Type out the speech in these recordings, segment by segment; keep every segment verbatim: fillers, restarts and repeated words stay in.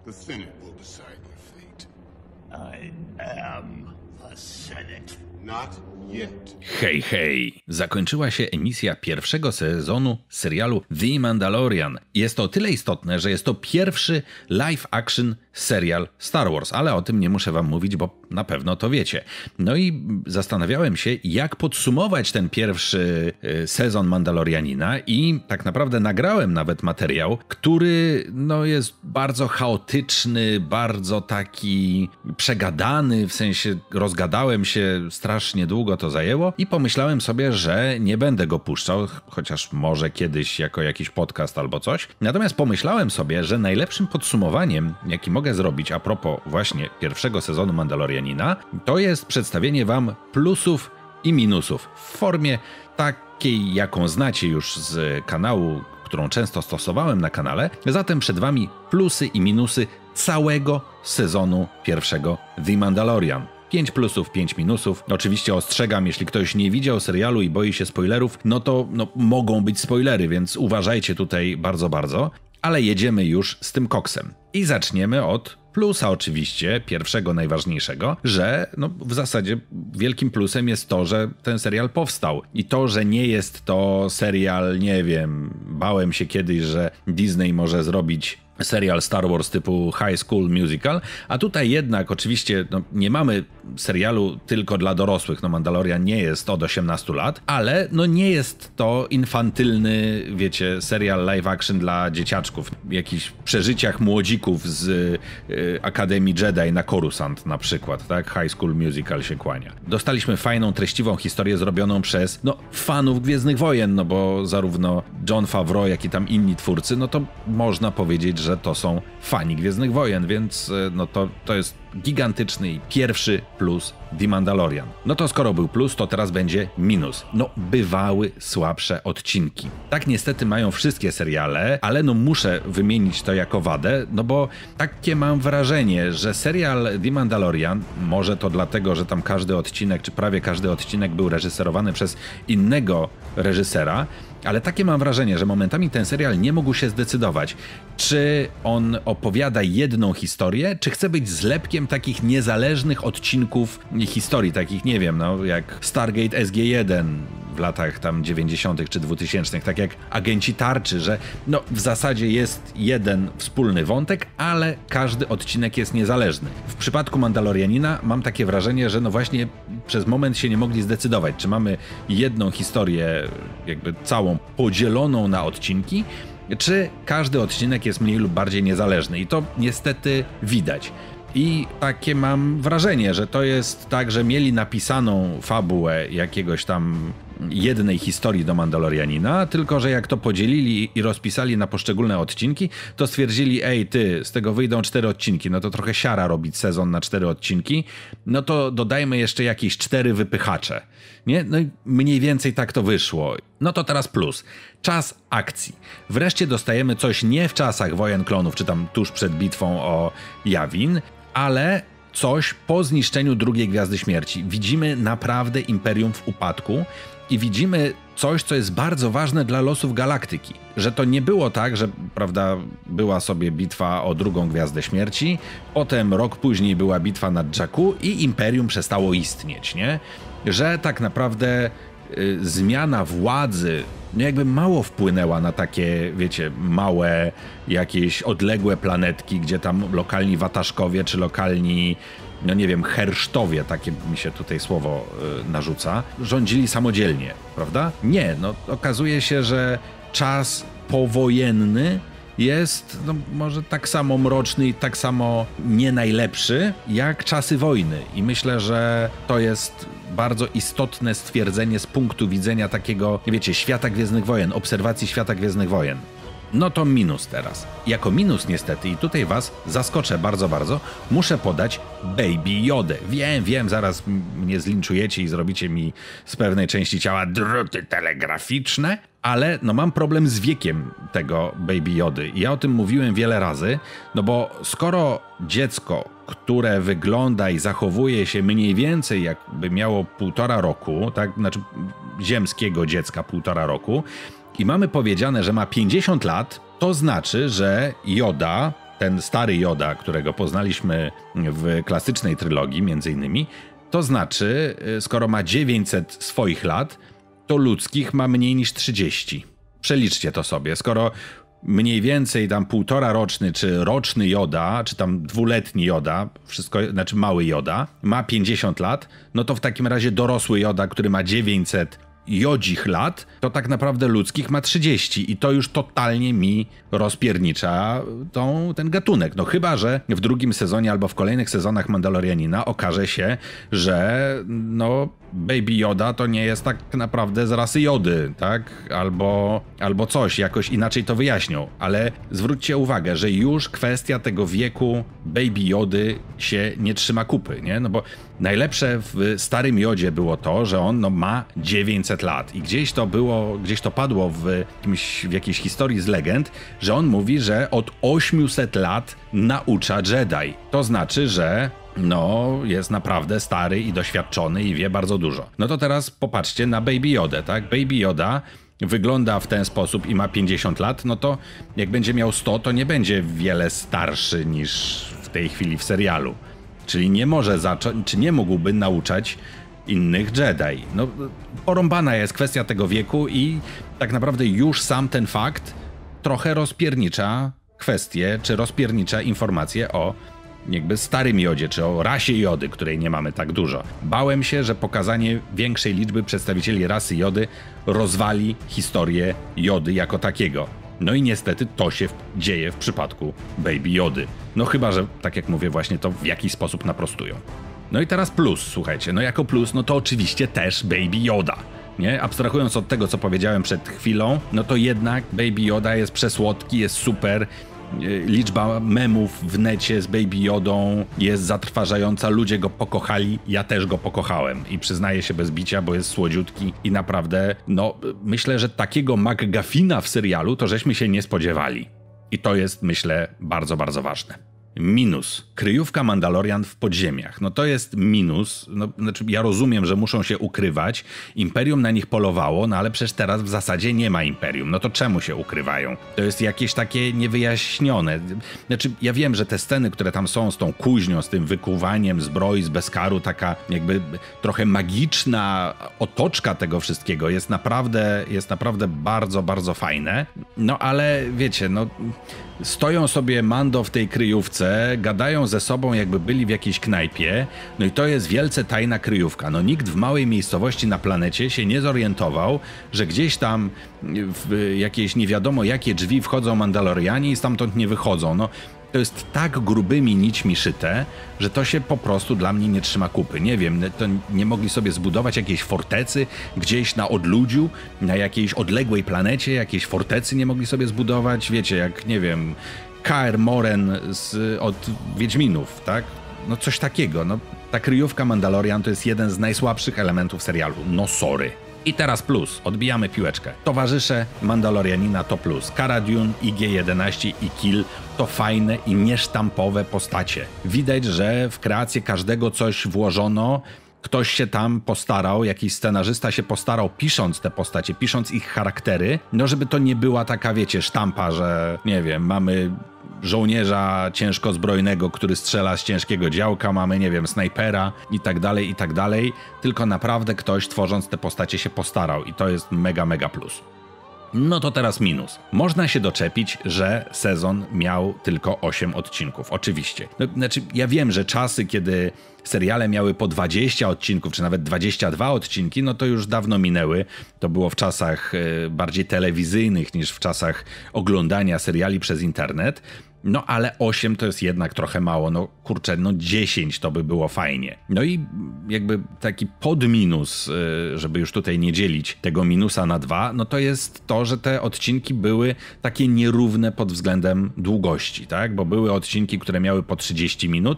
The Senate will decide your fate. I am the Senate. Not yet. Hej, hej! Zakończyła się emisja pierwszego sezonu serialu The Mandalorian. Jest to o tyle istotne, że jest to pierwszy live-action serial Star Wars, ale o tym nie muszę wam mówić, bo na pewno to wiecie. No i zastanawiałem się, jak podsumować ten pierwszy sezon Mandalorianina i tak naprawdę nagrałem nawet materiał, który no, jest bardzo chaotyczny, bardzo taki przegadany, w sensie rozgadałem się, strasznie długo to zajęło i pomyślałem sobie, że nie będę go puszczał, chociaż może kiedyś jako jakiś podcast albo coś. Natomiast pomyślałem sobie, że najlepszym podsumowaniem, jaki mogę zrobić a propos właśnie pierwszego sezonu Mandalorianina, to jest przedstawienie wam plusów i minusów w formie takiej, jaką znacie już z kanału, którą często stosowałem na kanale. Zatem przed wami plusy i minusy całego sezonu pierwszego The Mandalorian. pięć plusów, pięć minusów. Oczywiście ostrzegam, jeśli ktoś nie widział serialu i boi się spoilerów, no to no, mogą być spoilery, więc uważajcie tutaj bardzo, bardzo. Ale jedziemy już z tym koksem. I zaczniemy od plusa oczywiście, pierwszego, najważniejszego, że no, w zasadzie wielkim plusem jest to, że ten serial powstał. I to, że nie jest to serial, nie wiem, bałem się kiedyś, że Disney może zrobić serial Star Wars typu High School Musical, a tutaj jednak oczywiście no, nie mamy serialu tylko dla dorosłych, no Mandalorian nie jest od osiemnastu lat, ale no nie jest to infantylny, wiecie, serial live action dla dzieciaczków, jakichś przeżyciach młodzików z y, Akademii Jedi na Coruscant na przykład, tak? High School Musical się kłania. Dostaliśmy fajną, treściwą historię zrobioną przez, no, fanów Gwiezdnych Wojen, no bo zarówno Jon Favreau, jak i tam inni twórcy, no to można powiedzieć, że to są fani Gwiezdnych Wojen, więc no to, to jest gigantyczny i pierwszy plus The Mandalorian. No to skoro był plus, to teraz będzie minus. No bywały słabsze odcinki. Tak niestety mają wszystkie seriale, ale no muszę wymienić to jako wadę, no bo takie mam wrażenie, że serial The Mandalorian, może to dlatego, że tam każdy odcinek, czy prawie każdy odcinek był reżyserowany przez innego reżysera, ale takie mam wrażenie, że momentami ten serial nie mógł się zdecydować, czy on opowiada jedną historię, czy chce być zlepkiem takich niezależnych odcinków historii, takich, nie wiem, no jak Stargate S G jeden w latach tam dziewięćdziesiątych czy dwutysięcznych, tak jak Agenci Tarczy, że no w zasadzie jest jeden wspólny wątek, ale każdy odcinek jest niezależny. W przypadku Mandalorianina mam takie wrażenie, że no właśnie przez moment się nie mogli zdecydować, czy mamy jedną historię jakby całą podzieloną na odcinki, czy każdy odcinek jest mniej lub bardziej niezależny i to niestety widać. I takie mam wrażenie, że to jest tak, że mieli napisaną fabułę jakiegoś tam jednej historii do Mandalorianina, tylko że jak to podzielili i rozpisali na poszczególne odcinki, to stwierdzili, ej ty, z tego wyjdą cztery odcinki, no to trochę siara robić sezon na cztery odcinki, no to dodajmy jeszcze jakieś cztery wypychacze, nie? No i mniej więcej tak to wyszło. No to teraz plus. Czas akcji. Wreszcie dostajemy coś nie w czasach Wojen Klonów, czy tam tuż przed bitwą o Yavin, ale coś po zniszczeniu drugiej Gwiazdy Śmierci. Widzimy naprawdę Imperium w upadku i widzimy coś, co jest bardzo ważne dla losów galaktyki. Że to nie było tak, że prawda, była sobie bitwa o drugą Gwiazdę Śmierci, potem rok później była bitwa nad Jakku i Imperium przestało istnieć, nie? Że tak naprawdę y, zmiana władzy no jakby mało wpłynęła na takie, wiecie, małe, jakieś odległe planetki, gdzie tam lokalni wataszkowie, czy lokalni, no nie wiem, hersztowie, takie mi się tutaj słowo y, narzuca, rządzili samodzielnie, prawda? Nie, no okazuje się, że czas powojenny jest no, może tak samo mroczny i tak samo nie najlepszy jak czasy wojny. I myślę, że to jest bardzo istotne stwierdzenie z punktu widzenia takiego, wiecie, świata Gwiezdnych Wojen, obserwacji świata Gwiezdnych Wojen. No to minus teraz. Jako minus niestety, i tutaj was zaskoczę bardzo, bardzo, muszę podać Baby Yodę. Wiem, wiem, zaraz mnie zlinczujecie i zrobicie mi z pewnej części ciała druty telegraficzne, ale no mam problem z wiekiem tego Baby Jody. I ja o tym mówiłem wiele razy, no bo skoro dziecko, które wygląda i zachowuje się mniej więcej jakby miało półtora roku, tak, znaczy ziemskiego dziecka półtora roku, i mamy powiedziane, że ma pięćdziesiąt lat, to znaczy, że Yoda ten stary Yoda, którego poznaliśmy w klasycznej trylogii między innymi, to znaczy, skoro ma dziewięćset swoich lat, to ludzkich ma mniej niż trzydzieści. Przeliczcie to sobie. Skoro mniej więcej tam półtora roczny, czy roczny Yoda, czy tam dwuletni Yoda, wszystko, znaczy mały Yoda, ma pięćdziesiąt lat, no to w takim razie dorosły Yoda, który ma dziewięćset jodzich lat, to tak naprawdę ludzkich ma trzydzieści i to już totalnie mi rozpiernicza tą, ten gatunek. No chyba, że w drugim sezonie albo w kolejnych sezonach Mandalorianina okaże się, że no Baby Yoda to nie jest tak naprawdę z rasy Jody, tak? Albo, albo coś, jakoś inaczej to wyjaśnią. Ale zwróćcie uwagę, że już kwestia tego wieku Baby Jody się nie trzyma kupy, nie? No bo najlepsze w starym Jodzie było to, że on no, ma dziewięćset lat i gdzieś to było, gdzieś to padło w, jakimś, w jakiejś historii z legend, że on mówi, że od osiemset lat naucza Jedi. To znaczy, że no, jest naprawdę stary i doświadczony i wie bardzo dużo. No to teraz popatrzcie na Baby Yodę, tak? Baby Yoda wygląda w ten sposób i ma pięćdziesiąt lat, no to jak będzie miał sto, to nie będzie wiele starszy niż w tej chwili w serialu. Czyli nie może zacząć, czy nie mógłby nauczać innych Jedi. No, porąbana jest kwestia tego wieku i tak naprawdę już sam ten fakt trochę rozpiernicza kwestię, czy rozpiernicza informacje o jakby starym Jodzie, czy o rasie Jody, której nie mamy tak dużo. Bałem się, że pokazanie większej liczby przedstawicieli rasy Jody rozwali historię Jody jako takiego. No i niestety to się dzieje w przypadku Baby Jody. No chyba, że tak jak mówię właśnie to w jakiś sposób naprostują. No i teraz plus, słuchajcie, no jako plus, no to oczywiście też Baby Yoda. Nie? Abstrahując od tego, co powiedziałem przed chwilą, no to jednak Baby Yoda jest przesłodki, jest super. Liczba memów w necie z Baby Yodą jest zatrważająca, ludzie go pokochali, ja też go pokochałem i przyznaję się bez bicia, bo jest słodziutki i naprawdę, no myślę, że takiego McGuffina w serialu to żeśmy się nie spodziewali. I to jest, myślę, bardzo, bardzo ważne. Minus. Kryjówka Mandalorian w podziemiach. No to jest minus. No, znaczy ja rozumiem, że muszą się ukrywać. Imperium na nich polowało, no ale przecież teraz w zasadzie nie ma Imperium. No to czemu się ukrywają? To jest jakieś takie niewyjaśnione. Znaczy ja wiem, że te sceny, które tam są z tą kuźnią, z tym wykuwaniem zbroi z Beskaru, taka jakby trochę magiczna otoczka tego wszystkiego jest naprawdę, jest naprawdę bardzo, bardzo fajne. No ale wiecie, no stoją sobie Mando w tej kryjówce, gadają ze sobą, jakby byli w jakiejś knajpie, no i to jest wielce tajna kryjówka. No nikt w małej miejscowości na planecie się nie zorientował, że gdzieś tam w jakieś nie wiadomo jakie drzwi wchodzą Mandalorianie i stamtąd nie wychodzą. No to jest tak grubymi nićmi szyte, że to się po prostu dla mnie nie trzyma kupy. Nie wiem, to nie mogli sobie zbudować jakiejś fortecy gdzieś na odludziu, na jakiejś odległej planecie, jakiejś fortecy nie mogli sobie zbudować, wiecie, jak, nie wiem, Kaer Morhen z, od Wiedźminów, tak? No coś takiego, no ta kryjówka Mandalorian to jest jeden z najsłabszych elementów serialu, no sorry. I teraz plus, odbijamy piłeczkę. Towarzysze Mandalorianina to plus. Cara Dune, I G jedenaście i Kill to fajne i niesztampowe postacie. Widać, że w kreację każdego coś włożono, ktoś się tam postarał, jakiś scenarzysta się postarał pisząc te postacie, pisząc ich charaktery, no żeby to nie była taka, wiecie, sztampa, że nie wiem, mamy żołnierza ciężkozbrojnego, który strzela z ciężkiego działka, mamy, nie wiem, snajpera i tak dalej, i tak dalej, tylko naprawdę ktoś tworząc te postacie się postarał i to jest mega, mega plus. No to teraz minus. Można się doczepić, że sezon miał tylko osiem odcinków. Oczywiście. No, znaczy, ja wiem, że czasy, kiedy seriale miały po dwadzieścia odcinków, czy nawet dwadzieścia dwa odcinki, no to już dawno minęły. To było w czasach y, bardziej telewizyjnych niż w czasach oglądania seriali przez internet. No ale osiem to jest jednak trochę mało, no kurczę, no dziesięć to by było fajnie. No i jakby taki podminus, żeby już tutaj nie dzielić tego minusa na dwa, no to jest to, że te odcinki były takie nierówne pod względem długości, tak? Bo były odcinki, które miały po trzydzieści minut,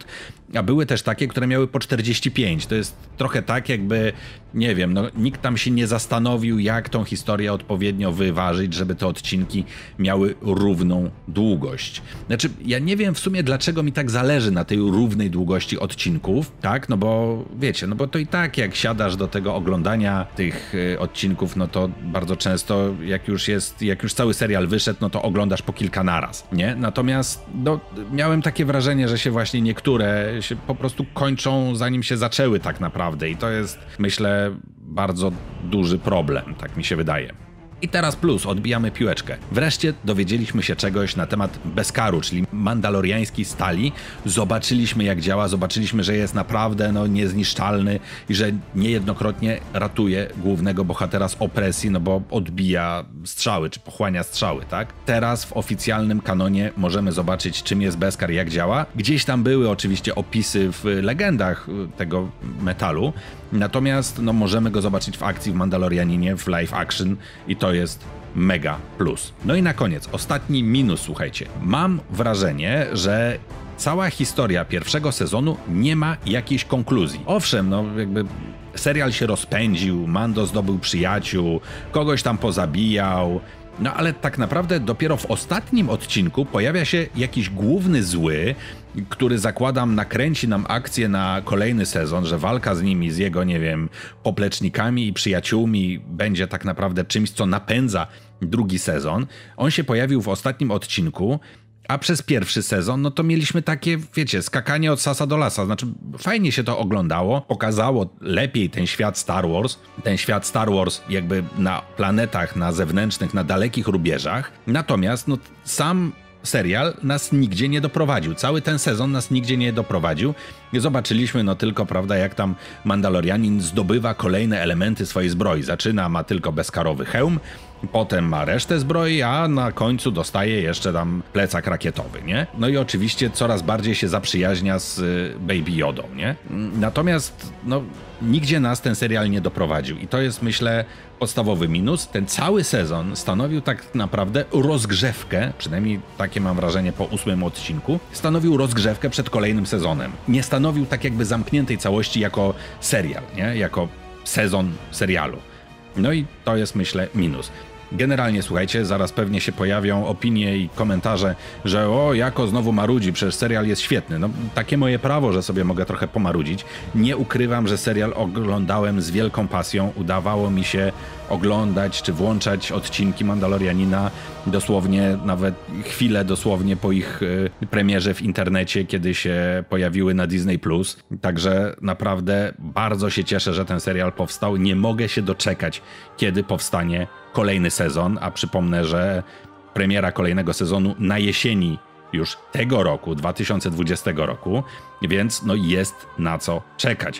a były też takie, które miały po czterdzieści pięć. To jest trochę tak, jakby, nie wiem, no, nikt tam się nie zastanowił, jak tą historię odpowiednio wyważyć, żeby te odcinki miały równą długość. Znaczy, ja nie wiem w sumie, dlaczego mi tak zależy na tej równej długości odcinków, tak? No bo wiecie, no bo to i tak, jak siadasz do tego oglądania tych y, odcinków, no to bardzo często, jak już jest, jak już cały serial wyszedł, no to oglądasz po kilka naraz, nie? Natomiast, no, miałem takie wrażenie, że się właśnie niektóre się po prostu kończą, zanim się zaczęły tak naprawdę i to jest, myślę, bardzo duży problem, tak mi się wydaje. I teraz plus, odbijamy piłeczkę. Wreszcie dowiedzieliśmy się czegoś na temat Beskaru, czyli mandaloriańskiej stali. Zobaczyliśmy, jak działa, zobaczyliśmy, że jest naprawdę no, niezniszczalny i że niejednokrotnie ratuje głównego bohatera z opresji, no bo odbija strzały, czy pochłania strzały, tak? Teraz w oficjalnym kanonie możemy zobaczyć, czym jest Beskar, jak działa. Gdzieś tam były oczywiście opisy w legendach tego metalu, natomiast no, możemy go zobaczyć w akcji w Mandalorianinie, w live action i to jest mega plus. No i na koniec, ostatni minus, słuchajcie. Mam wrażenie, że cała historia pierwszego sezonu nie ma jakiejś konkluzji. Owszem, no jakby serial się rozpędził, Mando zdobył przyjaciół, kogoś tam pozabijał, no ale tak naprawdę dopiero w ostatnim odcinku pojawia się jakiś główny zły, który, zakładam, nakręci nam akcję na kolejny sezon, że walka z nimi, z jego, nie wiem, poplecznikami i przyjaciółmi będzie tak naprawdę czymś, co napędza drugi sezon. On się pojawił w ostatnim odcinku, a przez pierwszy sezon, no to mieliśmy takie, wiecie, skakanie od sasa do lasa. Znaczy, fajnie się to oglądało, pokazało lepiej ten świat Star Wars, ten świat Star Wars jakby na planetach, na zewnętrznych, na dalekich rubieżach. Natomiast, no, sam serial nas nigdzie nie doprowadził. Cały ten sezon nas nigdzie nie doprowadził. Zobaczyliśmy no tylko, prawda, jak tam Mandalorianin zdobywa kolejne elementy swojej zbroi. Zaczyna, ma tylko beskarowy hełm, potem ma resztę zbroi, a na końcu dostaje jeszcze tam plecak rakietowy, nie? No i oczywiście coraz bardziej się zaprzyjaźnia z Baby Yodą, nie? Natomiast, no, nigdzie nas ten serial nie doprowadził i to jest, myślę, podstawowy minus. Ten cały sezon stanowił tak naprawdę rozgrzewkę, przynajmniej takie mam wrażenie po ósmym odcinku, stanowił rozgrzewkę przed kolejnym sezonem. Nie stanowił tak jakby zamkniętej całości jako serial, nie? Jako sezon serialu. No i to jest, myślę, minus. Generalnie, słuchajcie, zaraz pewnie się pojawią opinie i komentarze, że o, jako znowu marudzi, przecież serial jest świetny. No, takie moje prawo, że sobie mogę trochę pomarudzić. Nie ukrywam, że serial oglądałem z wielką pasją. Udawało mi się oglądać czy włączać odcinki Mandalorianina dosłownie, nawet chwilę dosłownie po ich y, premierze w internecie, kiedy się pojawiły na Disney plus. Także naprawdę bardzo się cieszę, że ten serial powstał. Nie mogę się doczekać, kiedy powstanie kolejny sezon, a przypomnę, że premiera kolejnego sezonu na jesieni już tego roku, dwa tysiące dwudziestego roku, więc no jest na co czekać.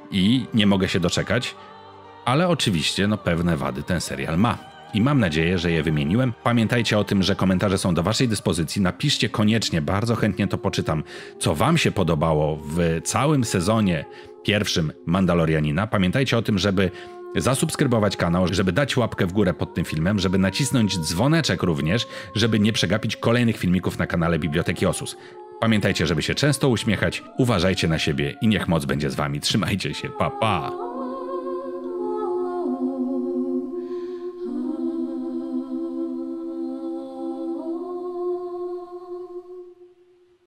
I nie mogę się doczekać, ale oczywiście no pewne wady ten serial ma. I mam nadzieję, że je wymieniłem. Pamiętajcie o tym, że komentarze są do waszej dyspozycji. Napiszcie koniecznie, bardzo chętnie to poczytam, co wam się podobało w całym sezonie pierwszym Mandalorianina. Pamiętajcie o tym, żeby zasubskrybować kanał, żeby dać łapkę w górę pod tym filmem, żeby nacisnąć dzwoneczek również, żeby nie przegapić kolejnych filmików na kanale Biblioteki Osus. Pamiętajcie, żeby się często uśmiechać, uważajcie na siebie i niech moc będzie z wami. Trzymajcie się, pa pa!